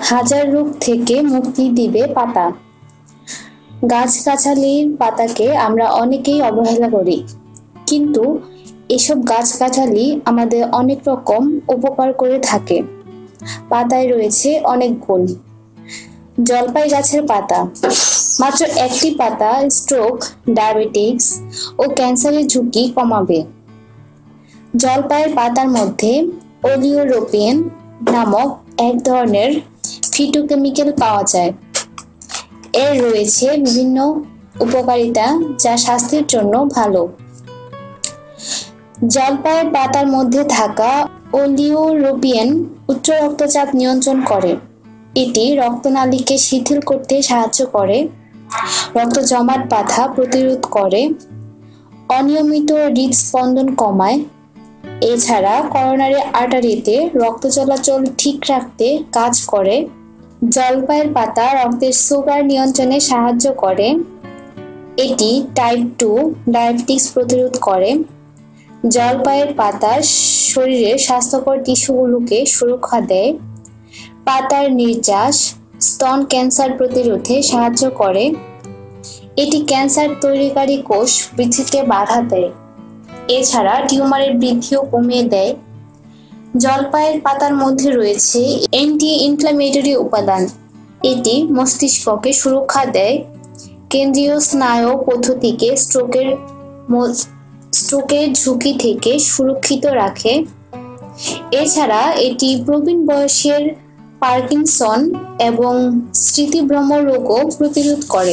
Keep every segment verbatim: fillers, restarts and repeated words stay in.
হাজার রোগ থেকে মুক্তি দিবে পাতা। গাছগাছালির পাতাকে আমরা অনেকেই অবহেলা করি, কিন্তু এসব গাছগাছালি আমাদের অনেক রকম উপকার করে থাকে। পাতায় রয়েছে অনেক গুণ। জলপাই গাছের পাতা। মাত্র একটি পাতা স্ট্রোক, ডায়াবেটিস ও ক্যান্সারের ঝুঁকি কমাবে। জলপাইয়ের পাতার মধ্যে ওলিওরোপিন নামক এক ধরনের ফিটোকেমিক্যাল পাওয়া যায়। এর রয়েছে বিভিন্ন উপকারিতা যা স্বাস্থ্যের জন্য ভালো। জলপাইয়ের পাতার মধ্যে থাকা ওলিওরোপিন উচ্চ রক্তচাপ নিয়ন্ত্রণ করে। এটি রক্তনালীকে শিথিল করতে সাহায্য করে, রক্ত জমাট বাঁধা প্রতিরোধ করে, অনিয়মিত হৃদস্পন্দন কমায়। এছাড়া করোনারি আর্টারিতে রক্ত চলাচল ঠিক রাখতে কাজ করে। জলপাইয়ের পাতা রক্তের সুগার নিয়ন্ত্রণে সাহায্য করে। এটি টাইপ টু ডায়াবেটিস প্রতিরোধ করে। জলপাইয়ের পাতা শরীরের স্বাস্থ্যকর টিস্যুগুলোকে সুরক্ষা দেয়। পাতার নির্যাস স্তন ক্যান্সার প্রতিরোধে সাহায্য করে। এটি ক্যান্সার তৈরিকারী কোষ বৃদ্ধিতে বাধা দেয়। এছাড়া টিউমারের বৃদ্ধিও কমিয়ে দেয়। জলপাইয়ের পাতার মধ্যে রয়েছে অ্যান্টি ইনফ্ল্যামেটরি উপাদান। এটি মস্তিষ্ককে সুরক্ষা দেয়, কেন্দ্রীয় স্নায়ু পদ্ধতিকে স্ট্রোকের স্ট্রোকের ঝুঁকি থেকে সুরক্ষিত রাখে। এছাড়া এটি প্রবীণ বয়সের পার্কিনসন এবং স্মৃতিভ্রম রোগও প্রতিরোধ করে।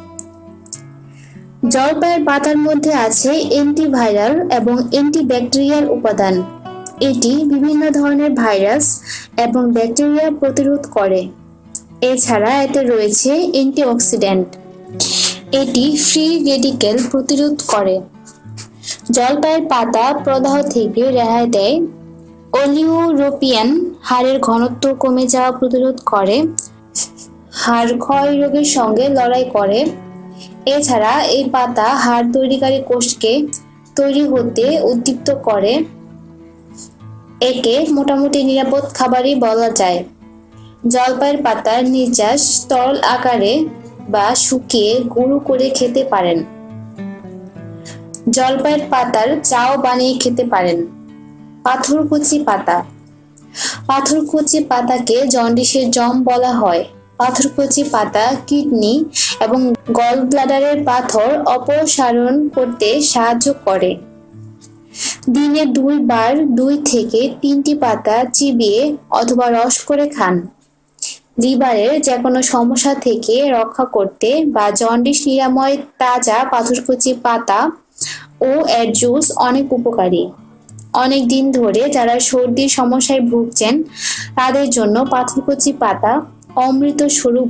জলপাইয়ের পাতার মধ্যে আছে অ্যান্টিভাইরাল এবং অ্যান্টিব্যাকটেরিয়াল উপাদান। এটি বিভিন্ন ধরনের ভাইরাস এবং ব্যাকটেরিয়া প্রতিরোধ করে। এছাড়া এতে রয়েছে অ্যান্টিঅক্সিডেন্ট। এটি ফ্রি রেডিক্যাল প্রতিরোধ করে। জলপাইয়ের পাতা প্রদাহ থেকে রেহাই দেয়। ওলিওরোপিন হাড়ের ঘনত্ব কমে যাওয়া প্রতিরোধ করে, হাড় ক্ষয় রোগের সঙ্গে লড়াই করে। এছাড়া এই পাতা হাড় তৈরিকারী কোষকে তৈরি হতে উদ্দীপ্ত করে। একে মোটামুটি নিরাপদ খাবারই বলা যায়। জলপাইয়ের পাতার নির্যাস তরল আকারে বা শুকিয়ে গুঁড়ো করে খেতে পারেন। জলপাইয়ের পাতার চাও বানিয়ে খেতে পারেন। পাথরকুচি পাতা। পাথরকুচি পাতাকে জন্ডিসের জম বলা হয়। পাথরকুচি পাতা কিডনি এবং গল ব্লাডারের পাথর অপসারণ করতে সাহায্য করে। দিনে দুই বার দুই থেকে তিনটি পাতা চিবিয়ে অথবা রস করে খান। লিভারের যে কোনো সমস্যা থেকে রক্ষা করতে বা জন্ডিস নিরাময় তাজা পাথরকুচি পাতা ও এর জুস অনেক উপকারী। অনেক দিন ধরে যারা সর্দির সমস্যায় ভুগছেন তাদের জন্য পাথরকুচি পাতা অমৃত স্বরূপ।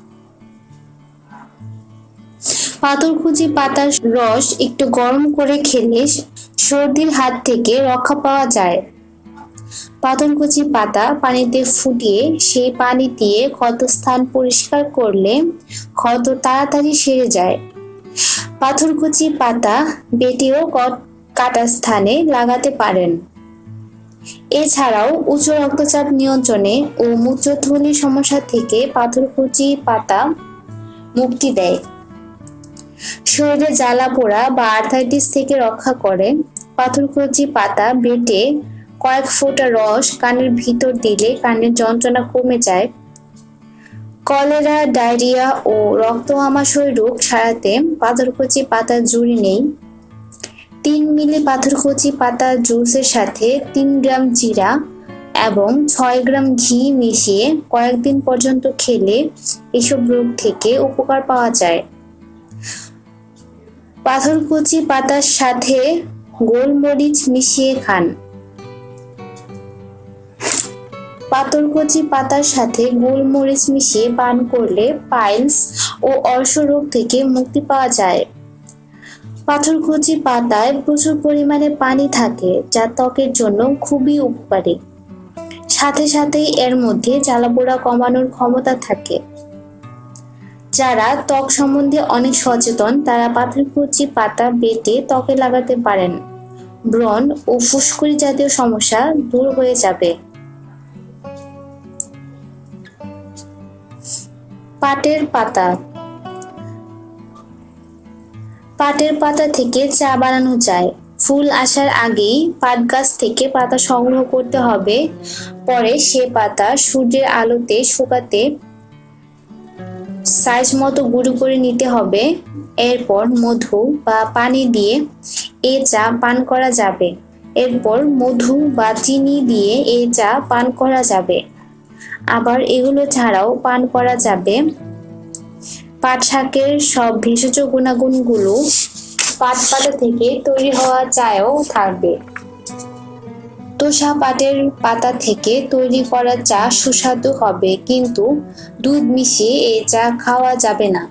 পাথরকুচি পাতার রস একটু গরম করে খেলে সর্দির হাত থেকে রক্ষা পাওয়া যায়। পাথরকুচি পাতা পানিতে ফুটিয়ে সেই পানি দিয়ে ক্ষতস্থান পরিষ্কার করলে ক্ষত তাড়াতাড়ি সেরে যায়। পাথরকুচি পাতা বেটেও কাটা স্থানে লাগাতে পারেন। এছাড়াও উচ্চ রক্তচাপ নিয়ন্ত্রণে ও মূত্রথলির সমস্যা থেকে পাথরকুচি পাতা মুক্তি দেয়। শরীরে জ্বালা পোড়া বা আর্থাইটিস থেকে রক্ষা করে। পাথরকুচি পাতা বেটে কয়েক ফোঁটা রস কানের ভিতর দিলে কানের যন্ত্রণা কমে যায়। কলেরা, ডায়রিয়া ও রক্ত আমাশয় রোগ সারাতে পাথরকুচি পাতার জুড়ি নেই। তিন মিলি পাথরকুচি পাতা জুসের সাথে তিন গ্রাম জিরা এবং ছয় গ্রাম ঘি মিশিয়ে কয়েকদিন পর্যন্ত খেলে এসব রোগ থেকে উপকার পাওয়া যায়। পাথরকুচি পাতার সাথে গোলমরিচ মিশিয়ে খান। পাথরকুচি পাতার সাথে গোলমরিচ মিশিয়ে পান করলে পাইলস ও অর্শ রোগ থেকে মুক্তি পাওয়া যায়। পাথরকুচি পাতায় প্রচুর পরিমাণে পানি থাকে যা ত্বকের জন্য খুবই উপকারী। সাথে সাথেই এর মধ্যে জ্বালাপোড়া কমানোর ক্ষমতা থাকে। যারা ত্বক সম্বন্ধে অনেক সচেতন তারা পাথরকুচি পাতা বেটে ত্বকে লাগাতে পারেন। ব্রণ ও ফুসকুড়ি জাতীয় সমস্যা দূর হয়ে যাবে। পাটের পাতা। পাটের পাতা থেকে চা বানানো যায়। ফুল আসার আগেই পাট গাছ থেকে পাতা সংগ্রহ করতে হবে। পরে সে পাতা সূর্যের আলোতে শুকাতে সাইজ মতো গুঁড়ো করে নিতে হবে। এরপর মধু বা পানি দিয়ে এ চা পান করা যাবে। এরপর মধু বা চিনি দিয়ে এই চা পান করা যাবে। আবার এগুলো ছাড়াও পান করা যাবে পাট শাকের সব ভেষজ গুণাগুণগুলো পাট পাতা থেকে তৈরি হওয়া চায়েও থাকবে। তোষা পাটের পাতা থেকে তৈরি করা চা সুস্বাদু হবে, কিন্তু দুধ মিশিয়ে এই চা খাওয়া যাবে না।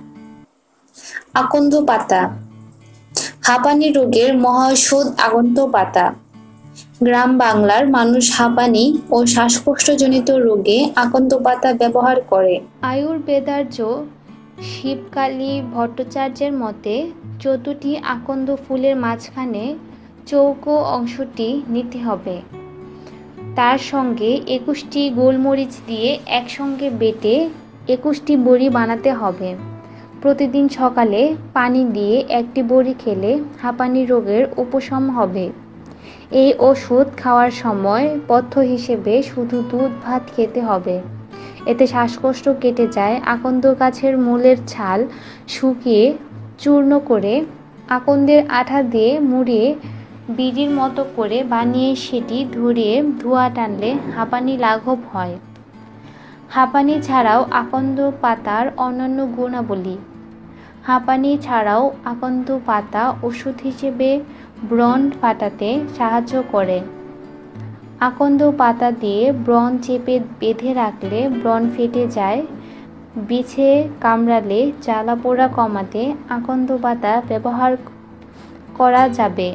আকন্দ পাতা। হাঁপানি রোগের মহাঔষধ আকন্দ পাতা। গ্রাম বাংলার মানুষ হাঁপানি ও শ্বাসকষ্টজনিত রোগে আকন্দ পাতা ব্যবহার করে। আয়ুর্বেদার্য শিবকালী ভট্টাচার্যের মতে চোদ্দটি আকন্দ ফুলের মাঝখানে চৌকো অংশটি নিতে হবে। তার সঙ্গে একুশটি গোলমরিচ দিয়ে একসঙ্গে বেটে একুশটি বড়ি বানাতে হবে। প্রতিদিন সকালে পানি দিয়ে একটি বড়ি খেলে হাঁপানি রোগের উপশম হবে। এই ওষুধ খাওয়ার সময় পথ্য হিসেবে শুধু দুধ ভাত খেতে হবে। এতে শ্বাসকষ্ট কেটে যায়। আকন্দ গাছের মূলের ছাল শুকিয়ে চূর্ণ করে আকন্দের আঠা দিয়ে মুড়িয়ে বিড়ির মতো করে বানিয়ে সেটি ধরিয়ে ধোঁয়া টানলে হাঁপানি লাঘব হয়। হাঁপানি ছাড়াও আকন্দ পাতার অন্যান্য গুণাবলী। হাঁপানি ছাড়াও আকন্দ পাতা ওষুধ হিসেবে ব্রণ ফাটাতে সাহায্য করে। আকন্দ পাতা দিয়ে ব্রণ চেপে বেঁধে রাখলে ব্রণ ফেটে যায়। বিছে কামড়ালে জ্বালা পোড়া কমাতে আকন্দ পাতা ব্যবহার করা যাবে।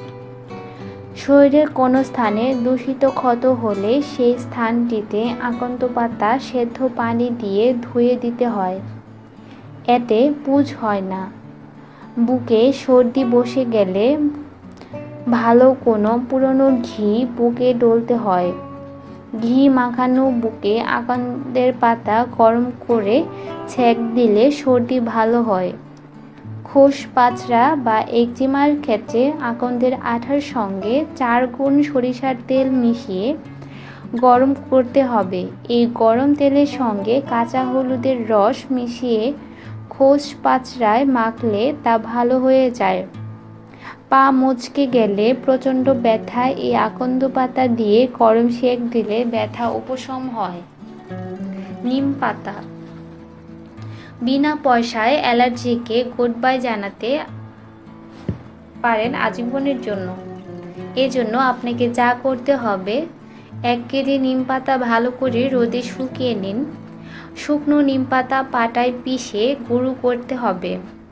শরীরের কোনো স্থানে দূষিত ক্ষত হলে সেই স্থানটিতে আকন্দ পাতা সেদ্ধ পানি দিয়ে ধুয়ে দিতে হয়। এতে পুজ হয় না। বুকে সর্দি বসে গেলে ভালো কোনো পুরনো ঘি বুকে ডলতে হয়। ঘি মাখানো বুকে আকন্দের পাতা গরম করে ছেঁক দিলে সর্দি ভালো হয়। খোস পাচড়া বা একজিমার ক্ষেত্রে আকন্দের আঠার সঙ্গে চার গুণ সরিষার তেল মিশিয়ে গরম করতে হবে। এই গরম তেলের সঙ্গে কাঁচা হলুদের রস মিশিয়ে খোস পাচড়ায় মাখলে তা ভালো হয়ে যায়। পা মচকে গেলে প্রচণ্ড ব্যথায় এই আকন্দ পাতা দিয়ে গরম সেঁক দিলে ব্যথা উপশম হয়। নিম পাতা। বিনা পয়সায় অ্যালার্জিকে গুড বাই জানাতে পারেন আজীবনের জন্য। এজন্য আপনাকে যা করতে হবে, এক কেজি নিম পাতা ভালো করে রোদে শুকিয়ে নিন। শুকনো নিম পাতা পাটায় পিষে গুঁড়ো করতে হবে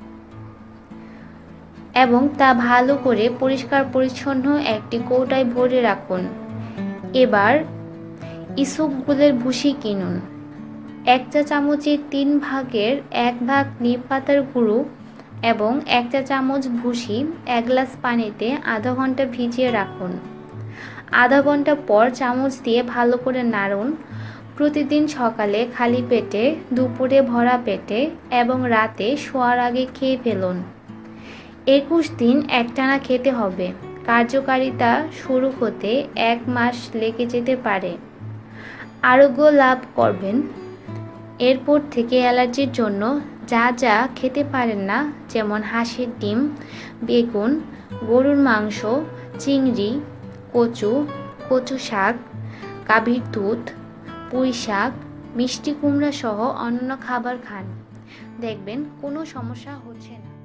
এবং তা ভালো করে পরিষ্কার পরিচ্ছন্ন একটি কৌটায় ভরে রাখুন। এবার ইসবগুলের ভুসি কিনুন। এক চা চামচের তিন ভাগের এক ভাগ নিম পাতার গুঁড়ো এবং এক চা চামচ ভুসি এক গ্লাস পানিতে আধা ঘন্টা ভিজিয়ে রাখুন। আধা ঘন্টা পর চামচ দিয়ে ভালো করে নাড়ুন। প্রতিদিন সকালে খালি পেটে, দুপুরে ভরা পেটে এবং রাতে শোয়ার আগে খেয়ে ফেলুন। একুশ দিন একটানা খেতে হবে। কার্যকারিতা শুরু হতে এক মাস লেগে যেতে পারে। আরোগ্য লাভ করবেন। এরপর থেকে অ্যালার্জির জন্য যা যা খেতে পারেন না, যেমন হাঁসের ডিম, বেগুন, গরুর মাংস, চিংড়ি, কচু, কচু শাক, গাভীর দুধ, পুঁই শাক, মিষ্টি কুমড়া সহ অন্যান্য খাবার খান। দেখবেন কোনো সমস্যা হচ্ছে না।